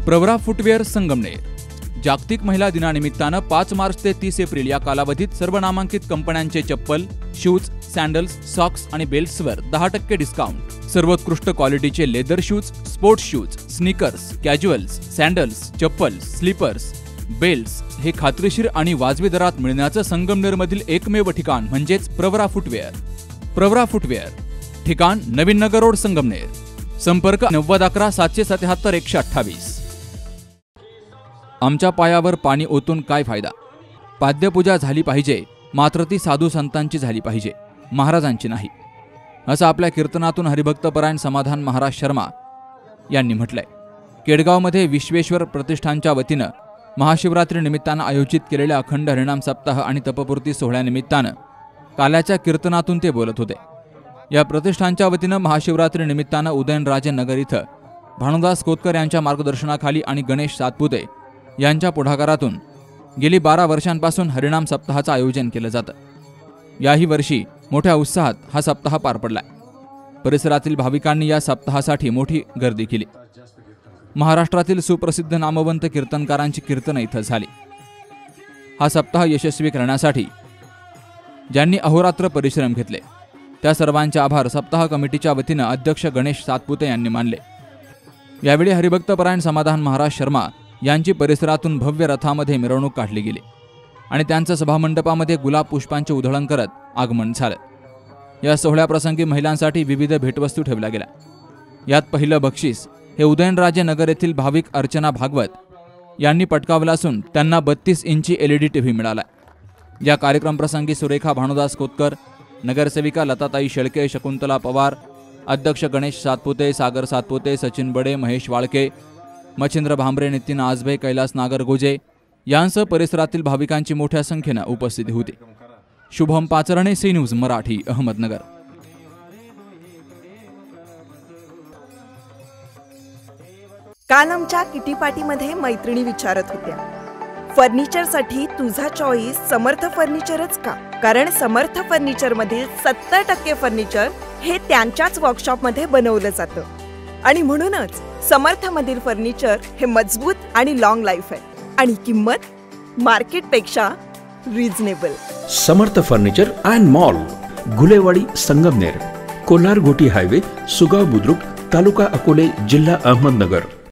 Pravara footwear Sangamner जागतिक महिला दिनानिमित्तानं 5 मार्च ते 30 एप्रिल या कालावधीत सर्व नामांकित कंपन्यांचे चप्पल, शूज, सॅन्डल्स, सॉक्स आणि बेल्ट्सवर 10% डिस्काउंट. सर्वोत्कृष्ट क्वालिटीचे leather shoes, sports shoes, sneakers, casuals, sandals, chappals, slippers, belts हे खात्रीशीर आणि वाजवी दरात मिळण्याचं संगमनेरमधील एकमेव ठिकाण म्हणजेच प्रवरा फुटवेअर. प्रवरा फुटवेअर, ठिकाण नवीन नगर रोड, संगमनेर. संपर्क 9011 777 128. आमच्या पायावर पाणी ओतून काय फायदा? पाद्यपूजा झाली पाहिजे, मात्र ती साधू संतांची झाली पाहिजे, महाराजांची नाही, असं आपल्या कीर्तनातून हरिभक्तपरायण समाधान महाराज शर्मा यांनी म्हटलंय. केडगावमध्ये विश्वेश्वर प्रतिष्ठानच्या वतीनं महाशिवरात्री निमित्तानं आयोजित केलेल्या अखंड हरिनाम सप्ताह आणि तपपूर्ती सोहळ्यानिमित्तानं काल्याच्या कीर्तनातून ते बोलत होते. या प्रतिष्ठानच्या वतीनं महाशिवरात्री निमित्तानं उदयनराजे नगर इथं भानुदास कोतकर यांच्या मार्गदर्शनाखाली आणि गणेश सातपुते यांच्या पुढाकारातून गेली 12 वर्षांपासून हरिनाम सप्ताहाचं आयोजन केलं जातं. याही वर्षी मोठ्या उत्साहात हा सप्ताह पार पडलाय. परिसरातील भाविकांनी या सप्ताहासाठी मोठी गर्दी केली. महाराष्ट्रातील सुप्रसिद्ध नामवंत कीर्तनकारांची कीर्तनं इथं झाली. हा सप्ताह यशस्वी करण्यासाठी ज्यांनी अहोरात्र परिश्रम घेतले त्या सर्वांचे आभार सप्ताह कमिटीच्या वतीनं अध्यक्ष गणेश सातपुते यांनी मानले. यावेळी हरिभक्तपरायण समाधान महाराज शर्मा यांची परिसरातून भव्य रथामध्ये मिरवणूक काढली गेली आणि त्यांचं सभामंडपामध्ये गुलाब पुष्पांचे उधळण करत आगमन झालं. या सोहळ्याप्रसंगी महिलांसाठी विविध भेटवस्तू ठेवल्या गेल्या. यात पहिलं बक्षीस हे उदयनराजे नगर येथील भाविक अर्चना भागवत यांनी पटकावलं असून त्यांना 32 इंची LED TV मिळाला. या कार्यक्रमप्रसंगी सुरेखा भानुदास कोतकर, नगरसेविका लताताई शेळके, शकुंतला पवार, अध्यक्ष गणेश सातपुते, सागर सातपुते, सचिन बडे, महेश वाळके, मच्छिंद्र भांबरे, नितीन आजबे, कैलास नागरगोजे यांसह परिसरातील भाविकांची मोठ्या संख्येनं उपस्थिती होती. Shubham Pacharne, C news Marathi, Ahmednagar. काल आमच्या किटी पार्टीमध्ये मैत्रिणी विचारत होत्या, फर्निचरसाठी तुझा चॉईस समर्थ फर्निचरच का? कारण समर्थ फर्निचर मधील 70% फर्निचर हे त्यांच्याच वर्कशॉप मध्ये बनवलं जातं आणि म्हणूनच समर्थ मधील फर्निचर हे मजबूत आणि लॉंग लाईफ आहे आणि किंमत मार्केट पेक्षा reasonable. Samarth furniture and mall, Gulewadi, Sangamner. Kolhar Ghoti highway, Sugaon Budruk, taluka Akole, जिल्हा अहमदनगर.